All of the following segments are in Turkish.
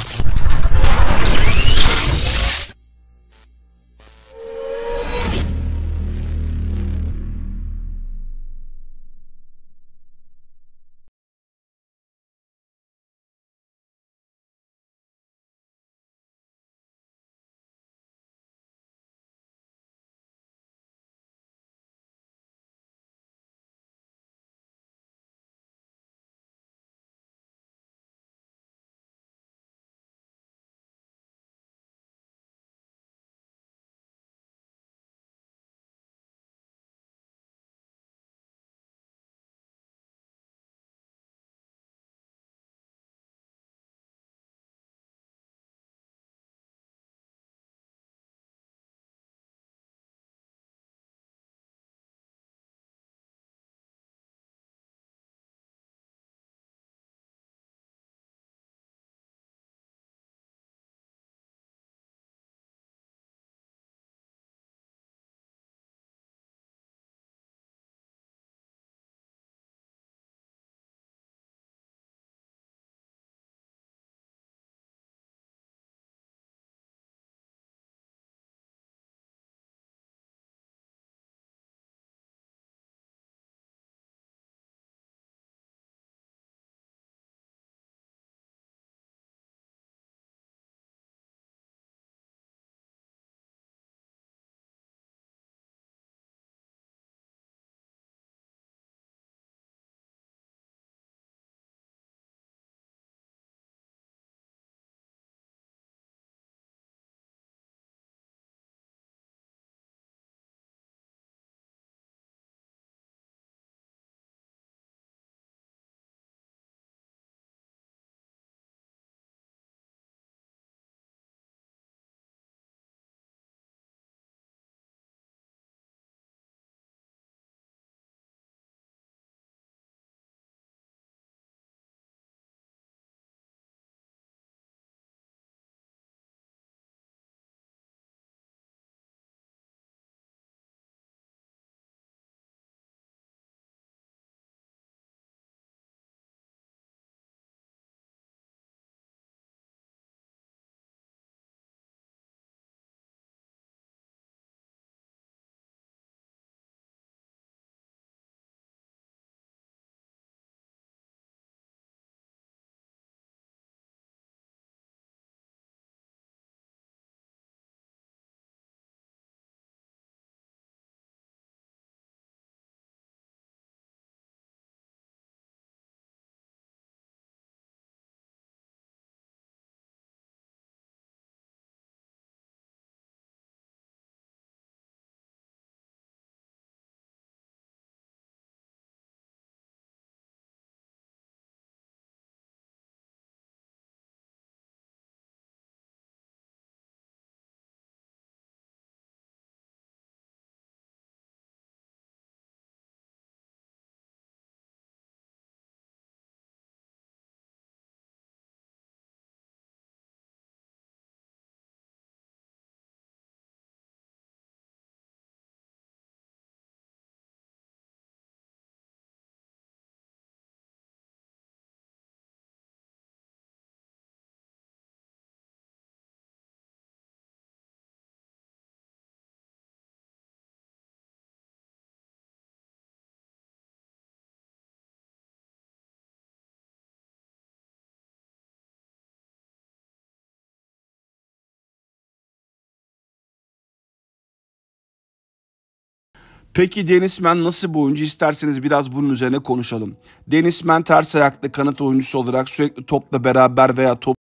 Peki Dennis Mann nasıl bir oyuncu? İsterseniz biraz bunun üzerine konuşalım. Dennis Mann ters ayaklı kanat oyuncusu olarak sürekli topla beraber veya top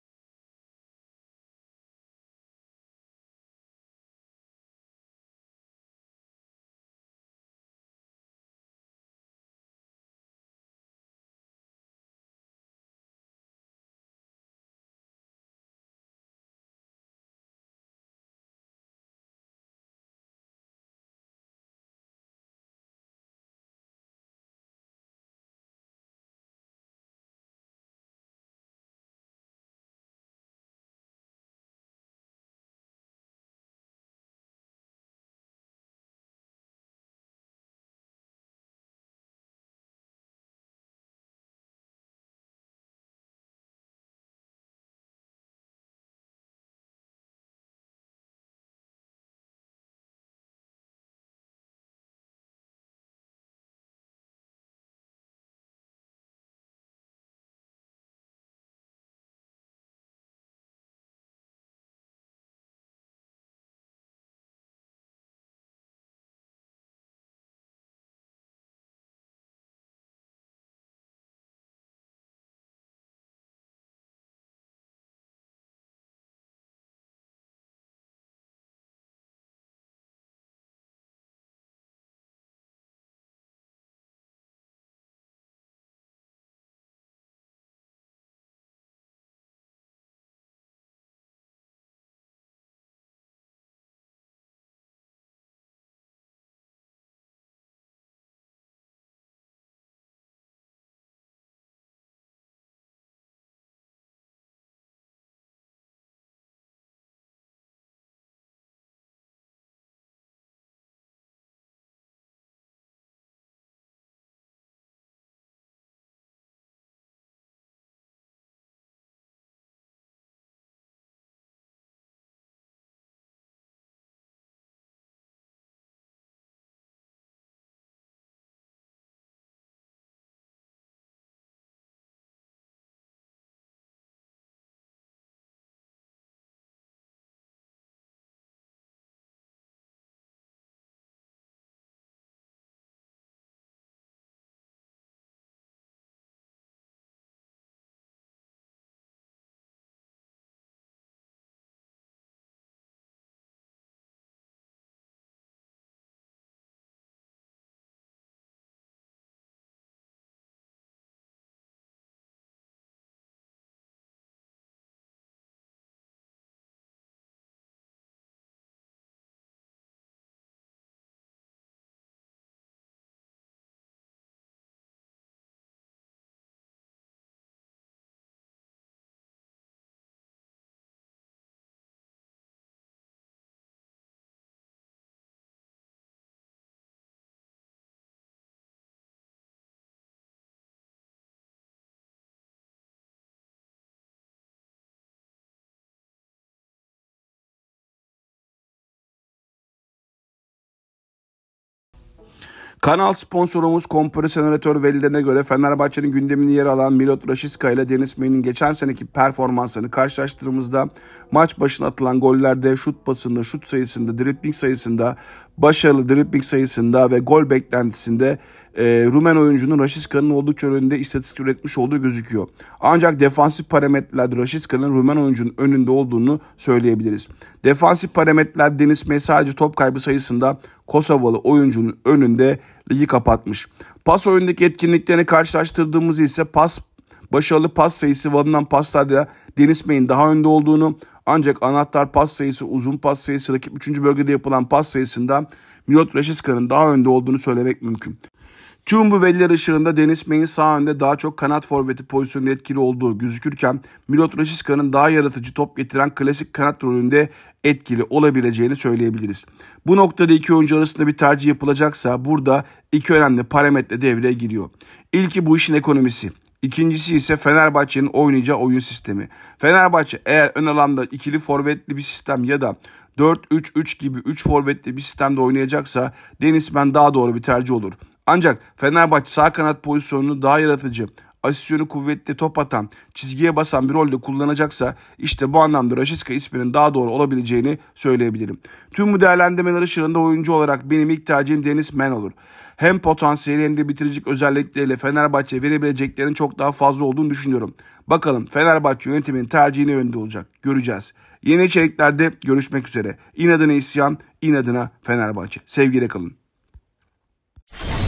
Kanal sponsorumuz Kompari Senatör verilerine göre Fenerbahçe'nin gündeminde yer alan Milot Rashica ile Denis Men'in geçen seneki performanslarını karşılaştırdığımızda maç başına atılan gollerde, şut pasında, şut sayısında, dribbling sayısında, başarılı dribbling sayısında ve gol beklentisinde Rumen oyuncunun Rashica'nın oldukça önünde istatistik üretmiş olduğu gözüküyor. Ancak defansif parametrelerde Rashica'nın Rumen oyuncunun önünde olduğunu söyleyebiliriz. Defansif parametreler Denis Men sadece top kaybı sayısında Kosovalı oyuncunun önünde ligi kapatmış. Pas oyundaki etkinliklerini karşılaştırdığımızda ise başarılı pas sayısı ve alınan paslarda Denis Men'in daha önde olduğunu, ancak anahtar pas sayısı, uzun pas sayısı, rakip 3. bölgede yapılan pas sayısında Milot Rashica'nın daha önde olduğunu söylemek mümkün. Tüm bu veriler ışığında Denis Men'in sağ önde daha çok kanat forveti pozisyonunda etkili olduğu gözükürken Milot Rashica'nın daha yaratıcı, top getiren klasik kanat rolünde etkili olabileceğini söyleyebiliriz. Bu noktada iki oyuncu arasında bir tercih yapılacaksa burada iki önemli parametre devreye giriyor. İlki bu işin ekonomisi. İkincisi ise Fenerbahçe'nin oynayacağı oyun sistemi. Fenerbahçe eğer ön alanda ikili forvetli bir sistem ya da 4-3-3 gibi 3 forvetli bir sistemde oynayacaksa Denis Men daha doğru bir tercih olur. Ancak Fenerbahçe sağ kanat pozisyonunu daha yaratıcı, asisyonu kuvvetli, top atan, çizgiye basan bir rolde kullanacaksa işte bu anlamda Rashica isminin daha doğru olabileceğini söyleyebilirim. Tüm bu değerlendirmeler ışığında oyuncu olarak benim ilk tercihim Denis Men olur. Hem potansiyeli hem de bitiricilik özellikleriyle Fenerbahçe verebileceklerinin çok daha fazla olduğunu düşünüyorum. Bakalım Fenerbahçe yönetiminin tercihi ne yönde olacak, göreceğiz. Yeni içeriklerde görüşmek üzere. İnadına isyan, inadına Fenerbahçe. Sevgiyle kalın.